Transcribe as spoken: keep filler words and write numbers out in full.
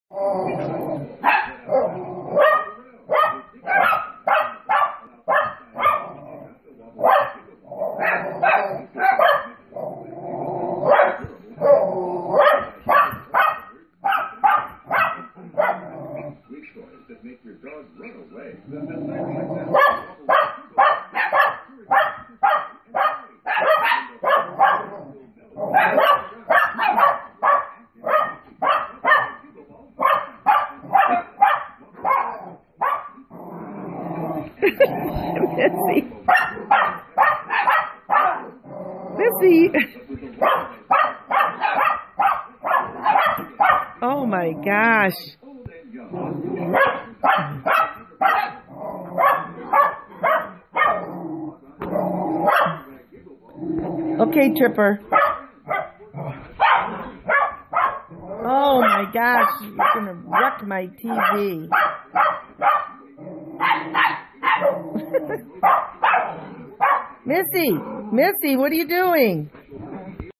That make your dog run away. Missy. Missy. Oh my gosh. Okay, Tripper. Oh my gosh, you're gonna wreck my T V. Missy, Missy, what are you doing?